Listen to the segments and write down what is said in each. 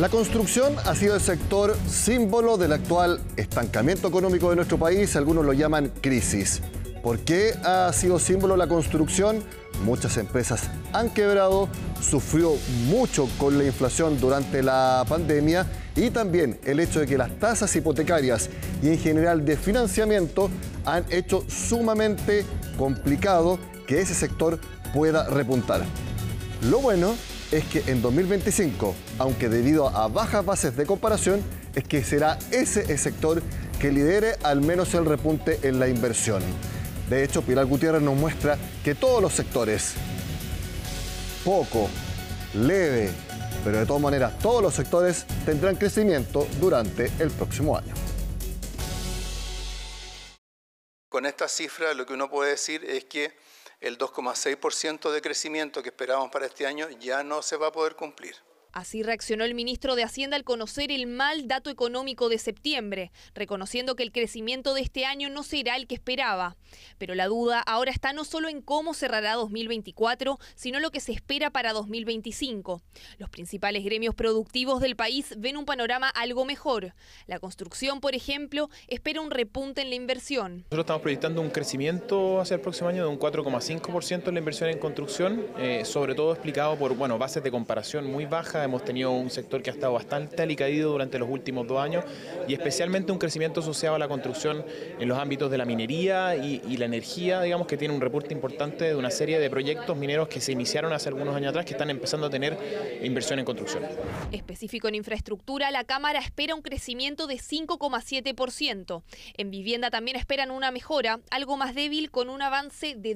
La construcción ha sido el sector símbolo del actual estancamiento económico de nuestro país, algunos lo llaman crisis. ¿Por qué ha sido símbolo la construcción? Muchas empresas han quebrado, sufrió mucho con la inflación durante la pandemia y también el hecho de que las tasas hipotecarias y en general de financiamiento han hecho sumamente complicado que ese sector pueda repuntar. Lo bueno es que en 2025, aunque debido a bajas bases de comparación, es que será ese el sector que lidere al menos el repunte en la inversión. De hecho, Pilar Gutiérrez nos muestra que todos los sectores, poco, leve, pero de todas maneras todos los sectores tendrán crecimiento durante el próximo año. Con esta cifra lo que uno puede decir es que el 2,6% de crecimiento que esperábamos para este año ya no se va a poder cumplir. Así reaccionó el ministro de Hacienda al conocer el mal dato económico de septiembre, reconociendo que el crecimiento de este año no será el que esperaba. Pero la duda ahora está no solo en cómo cerrará 2024, sino lo que se espera para 2025. Los principales gremios productivos del país ven un panorama algo mejor. La construcción, por ejemplo, espera un repunte en la inversión. Nosotros estamos proyectando un crecimiento hacia el próximo año de un 4,5% en la inversión en construcción, sobre todo explicado por bases de comparación muy bajas. Hemos tenido un sector que ha estado bastante alicaído durante los últimos 2 años y especialmente un crecimiento asociado a la construcción en los ámbitos de la minería y la energía, digamos que tiene un repunte importante de una serie de proyectos mineros que se iniciaron hace algunos años atrás que están empezando a tener inversión en construcción. Específico en infraestructura, la Cámara espera un crecimiento de 5,7%. En vivienda también esperan una mejora, algo más débil con un avance de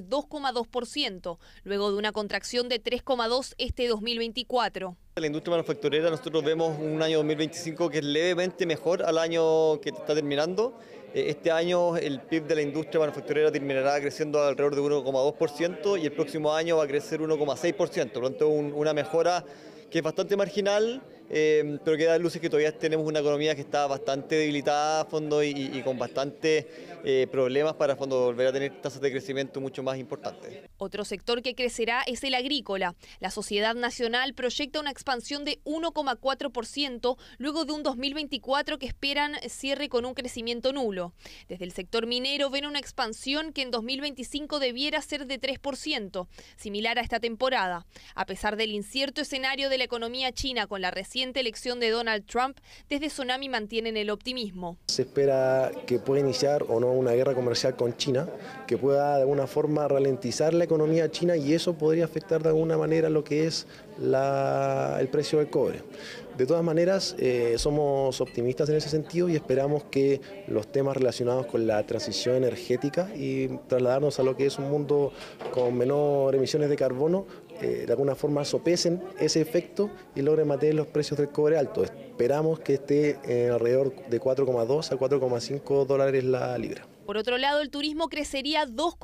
2,2%, luego de una contracción de 3,2% este 2024. La industria manufacturera, nosotros vemos un año 2025 que es levemente mejor al año que está terminando. Este año el PIB de la industria manufacturera terminará creciendo alrededor de 1,2% y el próximo año va a crecer 1,6%. Por lo tanto, una mejora que es bastante marginal, pero que da luces que todavía tenemos una economía que está bastante debilitada a fondo y con bastantes problemas para a fondo volver a tener tasas de crecimiento mucho más importantes. Otro sector que crecerá es el agrícola. La Sociedad Nacional proyecta una expansión de 1,4% luego de un 2024 que esperan cierre con un crecimiento nulo. Desde el sector minero ven una expansión que en 2025 debiera ser de 3%, similar a esta temporada. A pesar del incierto escenario de la economía china con la reciente elección de Donald Trump, desde Sonami mantienen el optimismo. Se espera que pueda iniciar o no una guerra comercial con China, que pueda de alguna forma ralentizar la economía china y eso podría afectar de alguna manera lo que es el precio del cobre. De todas maneras, somos optimistas en ese sentido y esperamos que los temas relacionados con la transición energética y trasladarnos a lo que es un mundo con menor emisiones de carbono, de alguna forma sopesen ese efecto y logren mantener los precios del cobre altos. Esperamos que esté en alrededor de 4,2 a 4,5 dólares la libra. Por otro lado, el turismo crecería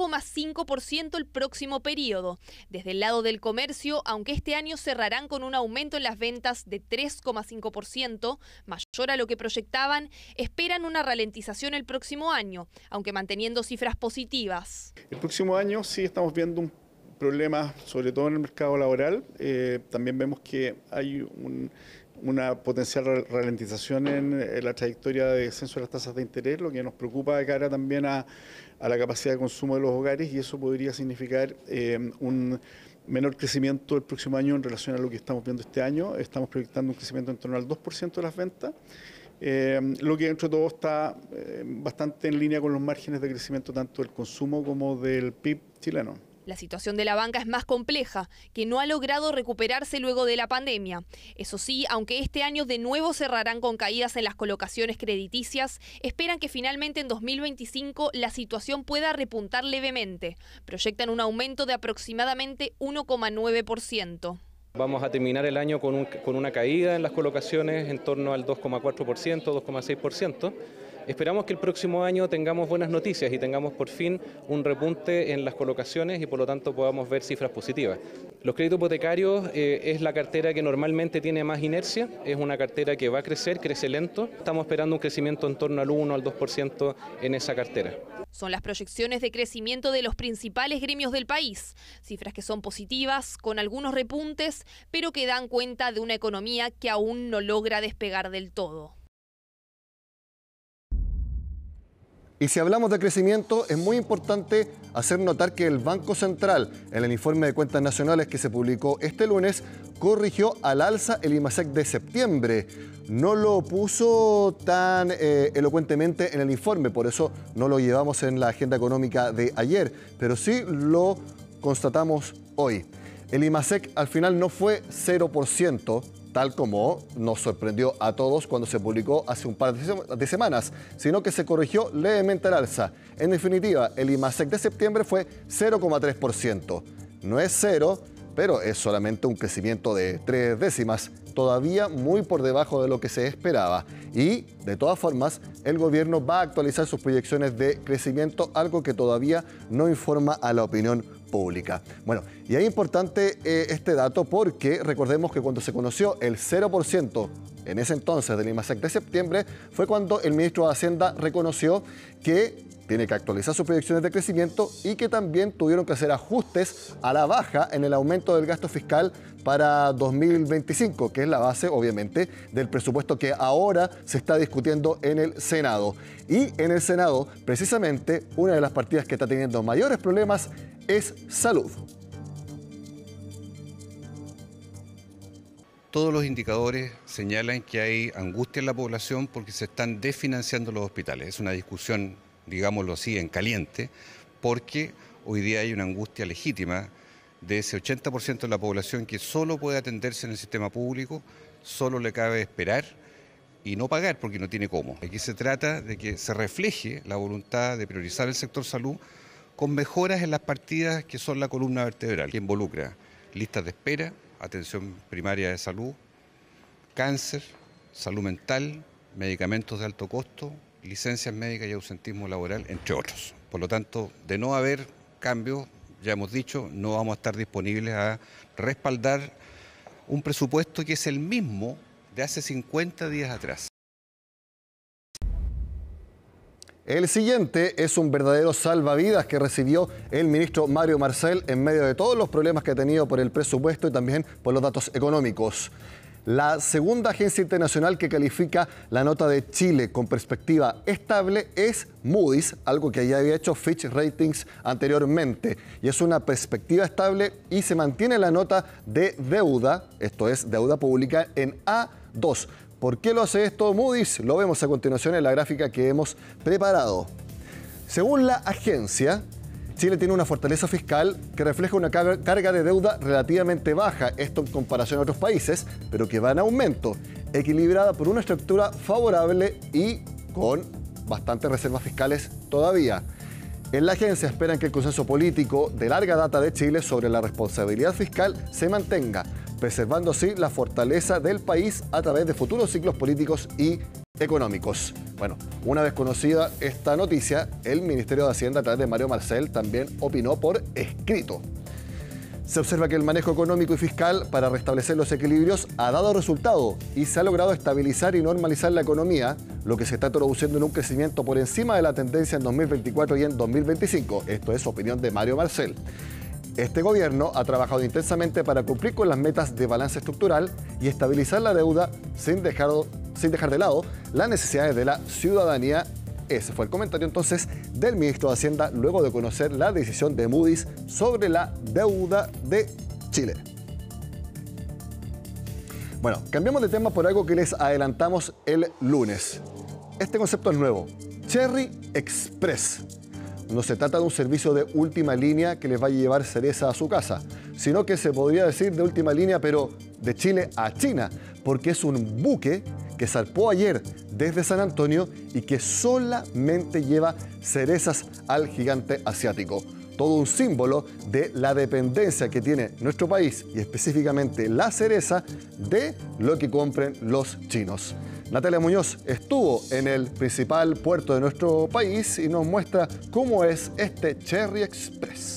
2,5% el próximo periodo. Desde el lado del comercio, aunque este año cerrarán con un aumento en las ventas de 3,5%, mayor a lo que proyectaban, esperan una ralentización el próximo año, aunque manteniendo cifras positivas. El próximo año sí estamos viendo un problema, sobre todo en el mercado laboral. También vemos que hay una potencial ralentización en la trayectoria de descenso de las tasas de interés, lo que nos preocupa de cara también a la capacidad de consumo de los hogares y eso podría significar un menor crecimiento el próximo año en relación a lo que estamos viendo este año. Estamos proyectando un crecimiento en torno al 2% de las ventas, lo que dentro de todo está bastante en línea con los márgenes de crecimiento tanto del consumo como del PIB chileno. La situación de la banca es más compleja, que no ha logrado recuperarse luego de la pandemia. Eso sí, aunque este año de nuevo cerrarán con caídas en las colocaciones crediticias, esperan que finalmente en 2025 la situación pueda repuntar levemente. Proyectan un aumento de aproximadamente 1,9%. Vamos a terminar el año con una caída en las colocaciones en torno al 2,4%, 2,6%. Esperamos que el próximo año tengamos buenas noticias y tengamos por fin un repunte en las colocaciones y por lo tanto podamos ver cifras positivas. Los créditos hipotecarios es la cartera que normalmente tiene más inercia, es una cartera que va a crecer, crece lento. Estamos esperando un crecimiento en torno al 1 al 2% en esa cartera. Son las proyecciones de crecimiento de los principales gremios del país, cifras que son positivas, con algunos repuntes, pero que dan cuenta de una economía que aún no logra despegar del todo. Y si hablamos de crecimiento, es muy importante hacer notar que el Banco Central, en el informe de cuentas nacionales que se publicó este lunes, corrigió al alza el IMASEC de septiembre. No lo puso tan elocuentemente en el informe, por eso no lo llevamos en la agenda económica de ayer, pero sí lo constatamos hoy. El IMASEC al final no fue 0%, tal como nos sorprendió a todos cuando se publicó hace un par de semanas, sino que se corrigió levemente al alza. En definitiva, el IMASEC de septiembre fue 0,3%. No es cero, pero es solamente un crecimiento de 3 décimas, todavía muy por debajo de lo que se esperaba. Y, de todas formas, el gobierno va a actualizar sus proyecciones de crecimiento, algo que todavía no informa a la opinión pública. Bueno, y es importante este dato porque recordemos que cuando se conoció el 0% en ese entonces del IMASEC de septiembre fue cuando el ministro de Hacienda reconoció que tiene que actualizar sus proyecciones de crecimiento y que también tuvieron que hacer ajustes a la baja en el aumento del gasto fiscal para 2025, que es la base, obviamente, del presupuesto que ahora se está discutiendo en el Senado. Y en el Senado, precisamente, una de las partidas que está teniendo mayores problemas es salud. Todos los indicadores señalan que hay angustia en la población porque se están desfinanciando los hospitales. Es una discusión, digámoslo así, en caliente, porque hoy día hay una angustia legítima de ese 80% de la población que solo puede atenderse en el sistema público, solo le cabe esperar y no pagar porque no tiene cómo. Aquí se trata de que se refleje la voluntad de priorizar el sector salud con mejoras en las partidas que son la columna vertebral, que involucra listas de espera, atención primaria de salud, cáncer, salud mental, medicamentos de alto costo, licencias médicas y ausentismo laboral, entre otros. Por lo tanto, de no haber cambios, ya hemos dicho, no vamos a estar disponibles a respaldar un presupuesto que es el mismo de hace 50 días atrás. El siguiente es un verdadero salvavidas que recibió el ministro Mario Marcel en medio de todos los problemas que ha tenido por el presupuesto y también por los datos económicos. La segunda agencia internacional que califica la nota de Chile con perspectiva estable es Moody's, algo que ya había hecho Fitch Ratings anteriormente. Y es una perspectiva estable y se mantiene la nota de deuda, esto es deuda pública, en A2. ¿Por qué lo hace esto Moody's? Lo vemos a continuación en la gráfica que hemos preparado. Según la agencia, Chile tiene una fortaleza fiscal que refleja una carga de deuda relativamente baja, esto en comparación a otros países, pero que va en aumento, equilibrada por una estructura favorable y con bastantes reservas fiscales todavía. En la agencia esperan que el consenso político de larga data de Chile sobre la responsabilidad fiscal se mantenga, preservando así la fortaleza del país a través de futuros ciclos políticos y económicos. Bueno, una vez conocida esta noticia, el Ministerio de Hacienda a través de Mario Marcel también opinó por escrito. Se observa que el manejo económico y fiscal para restablecer los equilibrios ha dado resultado y se ha logrado estabilizar y normalizar la economía, lo que se está traduciendo en un crecimiento por encima de la tendencia en 2024 y en 2025. Esto es opinión de Mario Marcel. Este gobierno ha trabajado intensamente para cumplir con las metas de balance estructural y estabilizar la deuda sin dejar de lado las necesidades de la ciudadanía. Ese fue el comentario entonces del ministro de Hacienda luego de conocer la decisión de Moody's sobre la deuda de Chile. Bueno, cambiamos de tema por algo que les adelantamos el lunes. Este concepto es nuevo, Cherry Express. No se trata de un servicio de última línea que les vaya a llevar cereza a su casa, sino que se podría decir de última línea, pero de Chile a China, porque es un buque que zarpó ayer desde San Antonio y que solamente lleva cerezas al gigante asiático. Todo un símbolo de la dependencia que tiene nuestro país y específicamente la cereza de lo que compren los chinos. Natalia Muñoz estuvo en el principal puerto de nuestro país y nos muestra cómo es este Cherry Express.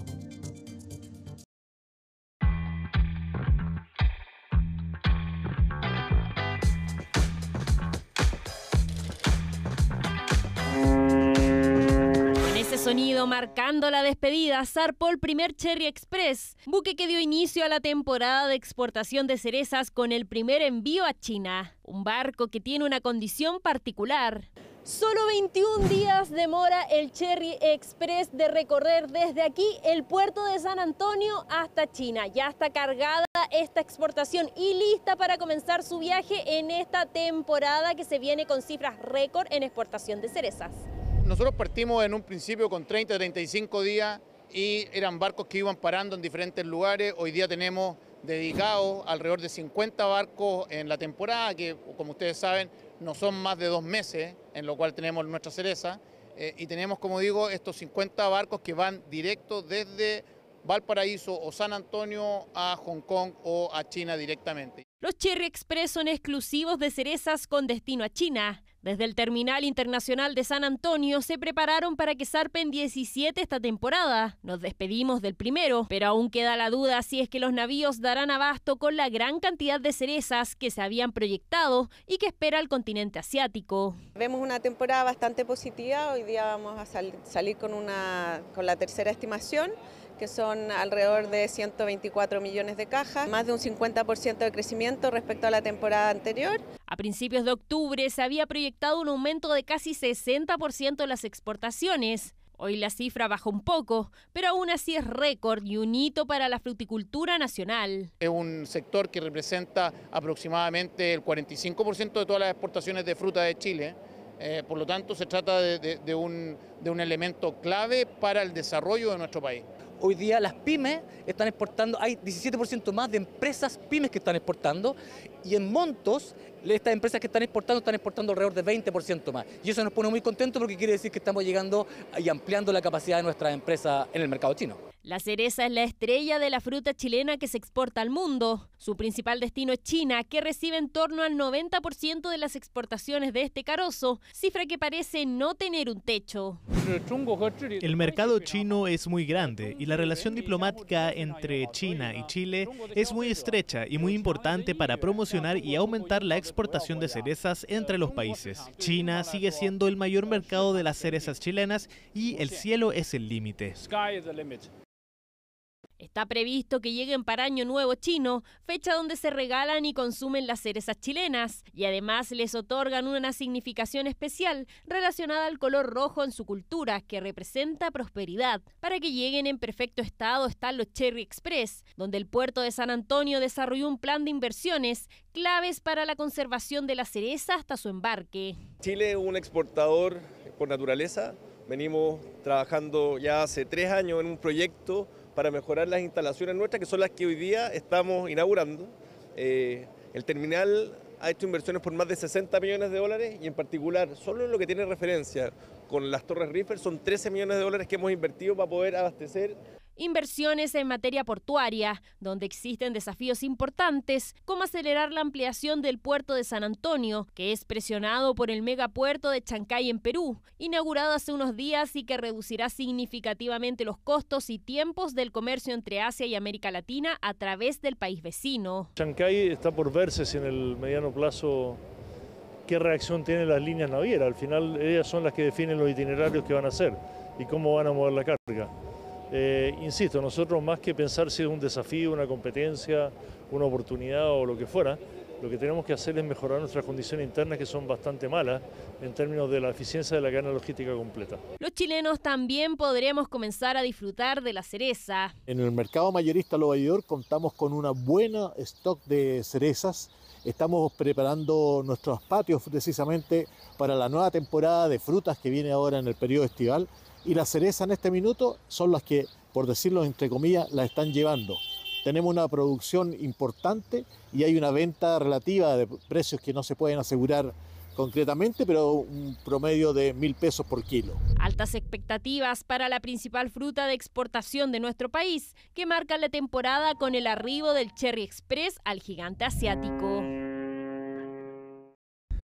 Sonido marcando la despedida, zarpó el primer Cherry Express, buque que dio inicio a la temporada de exportación de cerezas con el primer envío a China. Un barco que tiene una condición particular. Solo 21 días demora el Cherry Express de recorrer desde aquí el puerto de San Antonio hasta China. Ya está cargada esta exportación y lista para comenzar su viaje en esta temporada que se viene con cifras récord en exportación de cerezas. Nosotros partimos en un principio con 30, 35 días y eran barcos que iban parando en diferentes lugares. Hoy día tenemos dedicados alrededor de 50 barcos en la temporada, que como ustedes saben no son más de 2 meses, en lo cual tenemos nuestra cereza. Y tenemos, como digo, estos 50 barcos que van directos desde Valparaíso o San Antonio a Hong Kong o a China directamente. Los Cherry Express son exclusivos de cerezas con destino a China. Desde el Terminal Internacional de San Antonio se prepararon para que zarpen 17 esta temporada. Nos despedimos del primero, pero aún queda la duda si es que los navíos darán abasto con la gran cantidad de cerezas que se habían proyectado y que espera el continente asiático. Vemos una temporada bastante positiva. Hoy día vamos a salir con la tercera estimación, que son alrededor de 124 millones de cajas, más de un 50% de crecimiento respecto a la temporada anterior. A principios de octubre se había proyectado un aumento de casi 60% en las exportaciones. Hoy la cifra bajó un poco, pero aún así es récord y un hito para la fruticultura nacional. Es un sector que representa aproximadamente el 45% de todas las exportaciones de fruta de Chile. Por lo tanto, se trata de un elemento clave para el desarrollo de nuestro país. Hoy día las pymes están exportando, hay 17% más de empresas pymes que están exportando y en montos estas empresas que están exportando alrededor de 20% más. Y eso nos pone muy contentos porque quiere decir que estamos llegando y ampliando la capacidad de nuestras empresas en el mercado chino. La cereza es la estrella de la fruta chilena que se exporta al mundo. Su principal destino es China, que recibe en torno al 90% de las exportaciones de este carozo, cifra que parece no tener un techo. El mercado chino es muy grande y la relación diplomática entre China y Chile es muy estrecha y muy importante para promocionar y aumentar la exportación de cerezas entre los países. China sigue siendo el mayor mercado de las cerezas chilenas y el cielo es el límite. Está previsto que lleguen para Año Nuevo chino, fecha donde se regalan y consumen las cerezas chilenas, y además les otorgan una significación especial relacionada al color rojo en su cultura, que representa prosperidad. Para que lleguen en perfecto estado están los Cherry Express, donde el puerto de San Antonio desarrolló un plan de inversiones claves para la conservación de la cereza hasta su embarque. Chile es un exportador por naturaleza. Venimos trabajando ya hace 3 años en un proyecto para mejorar las instalaciones nuestras, que son las que hoy día estamos inaugurando. El terminal ha hecho inversiones por más de 60 millones de dólares y en particular, solo en lo que tiene referencia con las Torres Riffel, son 13 millones de dólares que hemos invertido para poder abastecer. Inversiones en materia portuaria, donde existen desafíos importantes, como acelerar la ampliación del puerto de San Antonio, que es presionado por el megapuerto de Chancay en Perú, inaugurado hace unos días y que reducirá significativamente los costos y tiempos del comercio entre Asia y América Latina a través del país vecino. Chancay está por verse si en el mediano plazo qué reacción tienen las líneas navieras. Al final ellas son las que definen los itinerarios que van a hacer y cómo van a mover la carga. Insisto, nosotros más que pensar si es un desafío, una competencia, una oportunidad o lo que fuera, lo que tenemos que hacer es mejorar nuestras condiciones internas, que son bastante malas en términos de la eficiencia de la cadena logística completa. Los chilenos también podremos comenzar a disfrutar de la cereza. En el mercado mayorista Lo Baidor contamos con una buena stock de cerezas. Estamos preparando nuestros patios precisamente para la nueva temporada de frutas que viene ahora en el periodo estival. Y las cerezas en este minuto son las que, por decirlo entre comillas, las están llevando. Tenemos una producción importante y hay una venta relativa de precios que no se pueden asegurar concretamente, pero un promedio de 1.000 pesos por kilo. Altas expectativas para la principal fruta de exportación de nuestro país, que marca la temporada con el arribo del Cherry Express al gigante asiático.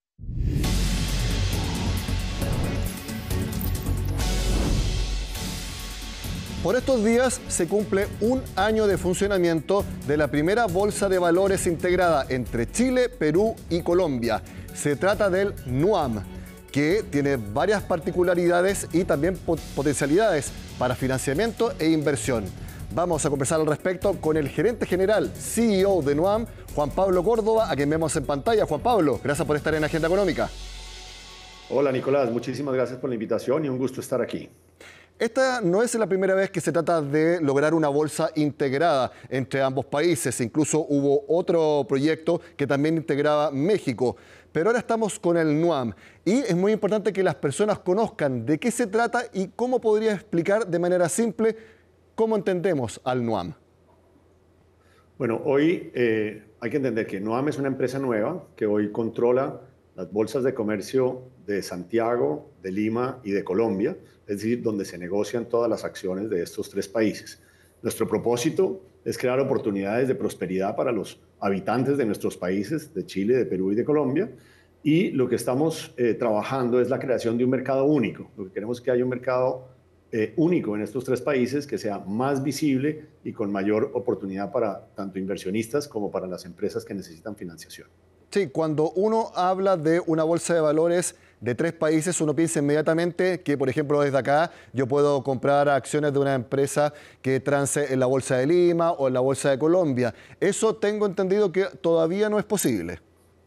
Por estos días se cumple un año de funcionamiento de la primera bolsa de valores integrada entre Chile, Perú y Colombia. Se trata del NUAM, que tiene varias particularidades y también potencialidades para financiamiento e inversión. Vamos a conversar al respecto con el gerente general, CEO de NUAM, Juan Pablo Córdoba, a quien vemos en pantalla. Juan Pablo, gracias por estar en Agenda Económica. Hola Nicolás, muchísimas gracias por la invitación y un gusto estar aquí. Esta no es la primera vez que se trata de lograr una bolsa integrada entre ambos países. Incluso hubo otro proyecto que también integraba México. Pero ahora estamos con el NUAM y es muy importante que las personas conozcan de qué se trata y cómo podría explicar de manera simple cómo entendemos al NUAM. Bueno, hoy hay que entender que NUAM es una empresa nueva que hoy controla las bolsas de comercio de Santiago, de Lima y de Colombia, es decir, donde se negocian todas las acciones de estos tres países. Nuestro propósito es crear oportunidades de prosperidad para los habitantes de nuestros países, de Chile, de Perú y de Colombia, y lo que estamos trabajando es la creación de un mercado único. Lo que queremos es que haya un mercado único en estos tres países que sea más visible y con mayor oportunidad para tanto inversionistas como para las empresas que necesitan financiación. Sí, cuando uno habla de una bolsa de valores de tres países, uno piensa inmediatamente que, por ejemplo, desde acá yo puedo comprar acciones de una empresa que trance en la bolsa de Lima o en la bolsa de Colombia. Eso tengo entendido que todavía no es posible.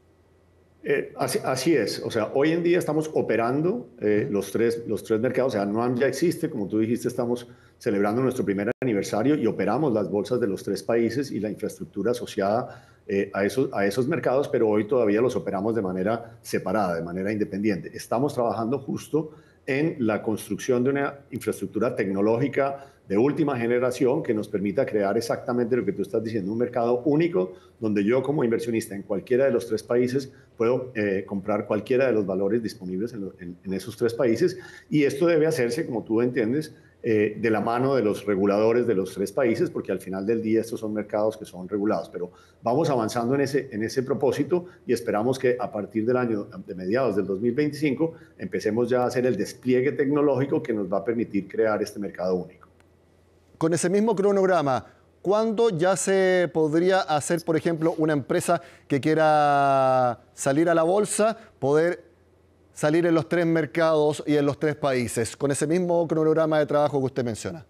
Así es, o sea, hoy en día estamos operando los tres mercados, o sea, NUAM ya existe, como tú dijiste, estamos celebrando nuestro primer aniversario y operamos las bolsas de los tres países y la infraestructura asociada a esos mercados, pero hoy todavía los operamos de manera separada, de manera independiente. Estamos trabajando justo en la construcción de una infraestructura tecnológica de última generación que nos permita crear exactamente lo que tú estás diciendo, un mercado único donde yo como inversionista en cualquiera de los tres países puedo comprar cualquiera de los valores disponibles en esos tres países, y esto debe hacerse, como tú entiendes, de la mano de los reguladores de los tres países, porque al final del día estos son mercados que son regulados. Pero vamos avanzando en ese propósito y esperamos que a partir del año, de mediados del 2025, empecemos ya a hacer el despliegue tecnológico que nos va a permitir crear este mercado único. Con ese mismo cronograma, ¿cuándo ya se podría hacer, por ejemplo, una empresa que quiera salir a la bolsa, poder salir en los tres mercados y en los tres países, con ese mismo cronograma de trabajo que usted menciona?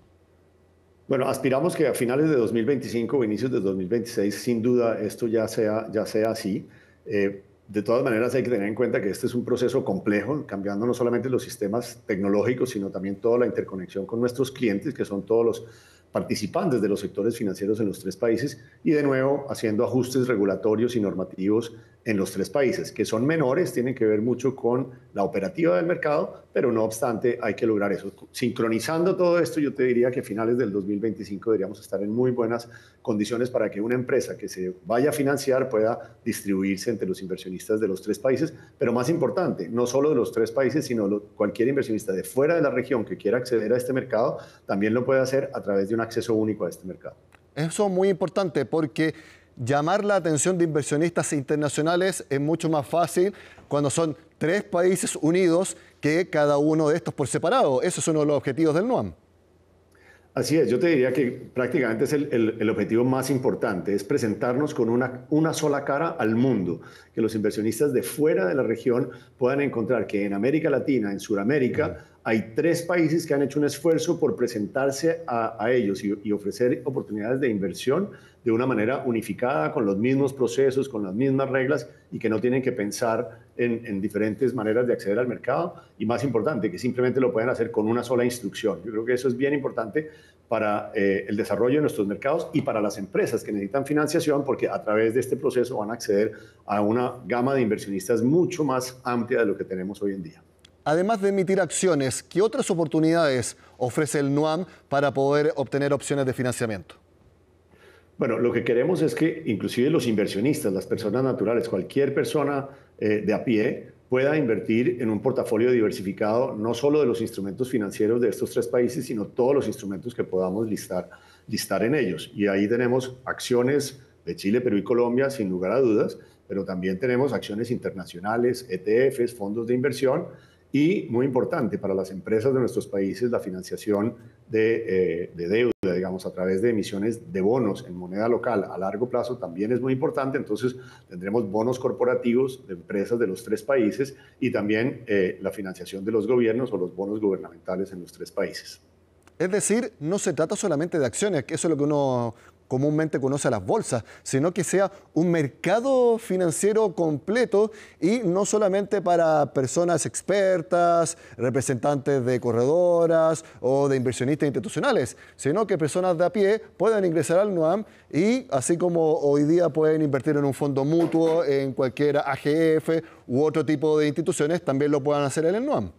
Bueno, aspiramos que a finales de 2025 o inicios de 2026, sin duda, esto ya sea así. De todas maneras, hay que tener en cuenta que este es un proceso complejo, cambiando no solamente los sistemas tecnológicos, sino también toda la interconexión con nuestros clientes, que son todos los participantes de los sectores financieros en los tres países, y de nuevo haciendo ajustes regulatorios y normativos en los tres países, que son menores, tienen que ver mucho con la operativa del mercado, pero no obstante hay que lograr eso. Sincronizando todo esto, yo te diría que a finales del 2025 deberíamos estar en muy buenas condiciones para que una empresa que se vaya a financiar pueda distribuirse entre los inversionistas de los tres países, pero más importante, no solo de los tres países, sino cualquier inversionista de fuera de la región que quiera acceder a este mercado, también lo puede hacer a través de un acceso único a este mercado. Eso es muy importante porque llamar la atención de inversionistas internacionales es mucho más fácil cuando son tres países unidos que cada uno de estos por separado. Eso es uno de los objetivos del NUAM. Así es, yo te diría que prácticamente es el objetivo más importante, es presentarnos con una sola cara al mundo, que los inversionistas de fuera de la región puedan encontrar que en América Latina, en Sudamérica, hay tres países que han hecho un esfuerzo por presentarse a ellos y ofrecer oportunidades de inversión de una manera unificada, con los mismos procesos, con las mismas reglas, y que no tienen que pensar en diferentes maneras de acceder al mercado, y más importante, que simplemente lo pueden hacer con una sola instrucción. Yo creo que eso es bien importante para el desarrollo de nuestros mercados y para las empresas que necesitan financiación, porque a través de este proceso van a acceder a una gama de inversionistas mucho más amplia de lo que tenemos hoy en día. Además de emitir acciones, ¿qué otras oportunidades ofrece el NUAM para poder obtener opciones de financiamiento? Bueno, lo que queremos es que inclusive los inversionistas, las personas naturales, cualquier persona de a pie pueda invertir en un portafolio diversificado, no solo de los instrumentos financieros de estos tres países, sino todos los instrumentos que podamos listar en ellos. Y ahí tenemos acciones de Chile, Perú y Colombia, sin lugar a dudas, pero también tenemos acciones internacionales, ETFs, fondos de inversión, y, muy importante, para las empresas de nuestros países, la financiación de deuda, digamos, a través de emisiones de bonos en moneda local a largo plazo también es muy importante. Entonces, tendremos bonos corporativos de empresas de los 3 países y también la financiación de los gobiernos o los bonos gubernamentales en los 3 países. Es decir, no se trata solamente de acciones, que eso es lo que uno comúnmente conoce a las bolsas, sino que sea un mercado financiero completo y no solamente para personas expertas, representantes de corredoras o de inversionistas institucionales, sino que personas de a pie puedan ingresar al NUAM y así como hoy día pueden invertir en un fondo mutuo, en cualquier AGF u otro tipo de instituciones, también lo puedan hacer en el NUAM.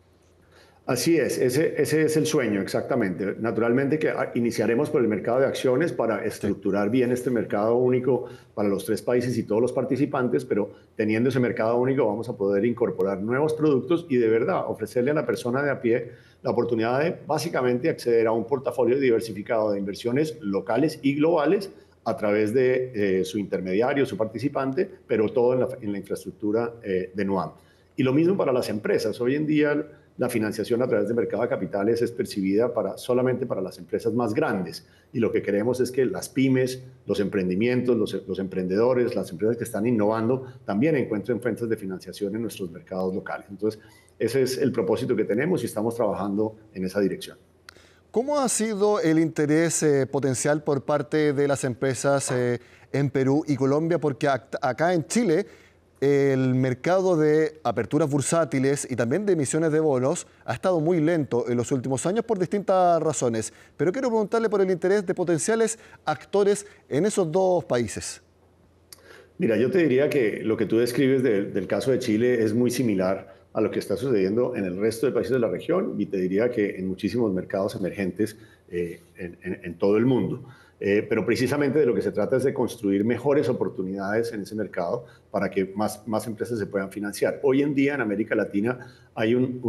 Así es, ese es el sueño, exactamente. Naturalmente que iniciaremos por el mercado de acciones para estructurar bien este mercado único para los 3 países y todos los participantes, pero teniendo ese mercado único vamos a poder incorporar nuevos productos y de verdad ofrecerle a la persona de a pie la oportunidad de básicamente acceder a un portafolio diversificado de inversiones locales y globales a través de su intermediario, su participante, pero todo en la infraestructura de NUAM. Y lo mismo para las empresas. Hoy en día la financiación a través del mercado de capitales es percibida solamente para las empresas más grandes y lo que queremos es que las pymes, los emprendimientos, los emprendedores, las empresas que están innovando también encuentren fuentes de financiación en nuestros mercados locales. Entonces, ese es el propósito que tenemos y estamos trabajando en esa dirección. ¿Cómo ha sido el interés potencial por parte de las empresas en Perú y Colombia? Porque acá en Chile el mercado de aperturas bursátiles y también de emisiones de bonos ha estado muy lento en los últimos años por distintas razones. Pero quiero preguntarle por el interés de potenciales actores en esos 2 países. Mira, yo te diría que lo que tú describes del caso de Chile es muy similar a lo que está sucediendo en el resto de países de la región y te diría que en muchísimos mercados emergentes en todo el mundo. Pero precisamente de lo que se trata es de construir mejores oportunidades en ese mercado para que más empresas se puedan financiar. Hoy en día en América Latina hay un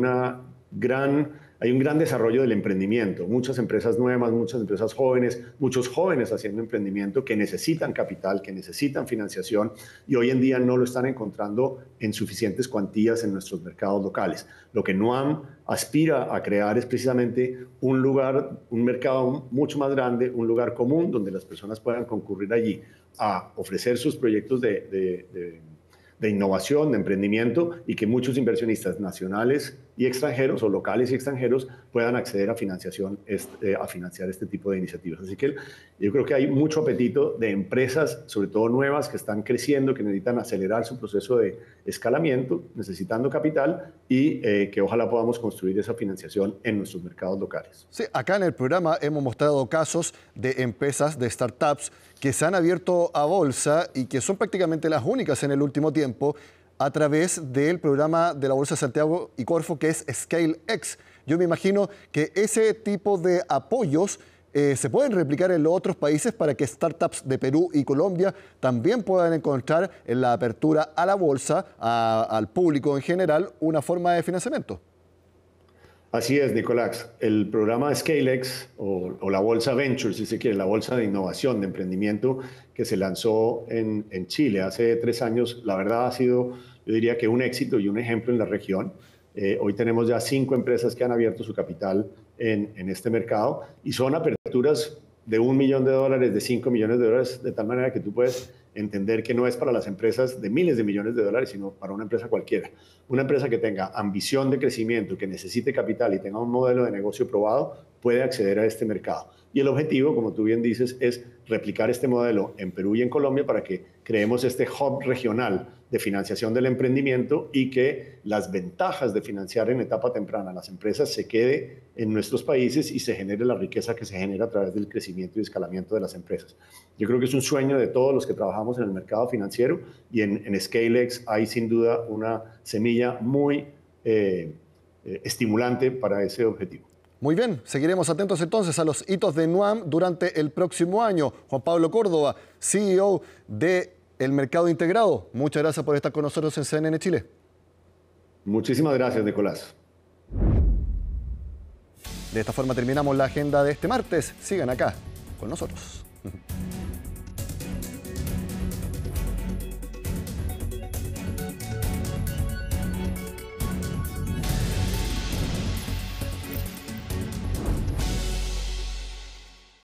gran desarrollo del emprendimiento, muchas empresas nuevas, muchas empresas jóvenes, muchos jóvenes haciendo emprendimiento que necesitan capital, que necesitan financiación y hoy en día no lo están encontrando en suficientes cuantías en nuestros mercados locales. Lo que NUAM aspira a crear es precisamente un mercado mucho más grande, un lugar común donde las personas puedan concurrir allí a ofrecer sus proyectos de innovación, de emprendimiento y que muchos inversionistas nacionales y extranjeros o locales y extranjeros puedan acceder a financiación, a financiar este tipo de iniciativas. Así que yo creo que hay mucho apetito de empresas, sobre todo nuevas, que están creciendo, que necesitan acelerar su proceso de escalamiento, necesitando capital y que ojalá podamos construir esa financiación en nuestros mercados locales. Sí, acá en el programa hemos mostrado casos de empresas, de startups, que se han abierto a bolsa y que son prácticamente las únicas en el último tiempo a través del programa de la Bolsa de Santiago y Corfo, que es ScaleX. Yo me imagino que ese tipo de apoyos se pueden replicar en los otros países para que startups de Perú y Colombia también puedan encontrar en la apertura a la bolsa, al público en general, una forma de financiamiento. Así es, Nicolás. El programa ScaleX o la Bolsa Venture, si se quiere, la Bolsa de Innovación, de Emprendimiento que se lanzó en Chile hace 3 años, la verdad ha sido, yo diría que un éxito y un ejemplo en la región. Hoy tenemos ya 5 empresas que han abierto su capital en este mercado y son aperturas de $1 millón, de $5 millones, de tal manera que tú puedes entender que no es para las empresas de miles de millones de dólares, sino para una empresa cualquiera. Una empresa que tenga ambición de crecimiento, que necesite capital y tenga un modelo de negocio probado, puede acceder a este mercado. Y el objetivo, como tú bien dices, es replicar este modelo en Perú y en Colombia para que creemos este hub regional de financiación del emprendimiento y que las ventajas de financiar en etapa temprana a las empresas se quede en nuestros países y se genere la riqueza que se genera a través del crecimiento y escalamiento de las empresas. Yo creo que es un sueño de todos los que trabajamos en el mercado financiero y en ScaleX hay sin duda una semilla muy estimulante para ese objetivo. Muy bien, seguiremos atentos entonces a los hitos de NUAM durante el próximo año. Juan Pablo Córdoba, CEO del Mercado Integrado, muchas gracias por estar con nosotros en CNN Chile. Muchísimas gracias, Nicolás. De esta forma terminamos la agenda de este martes. Sigan acá con nosotros.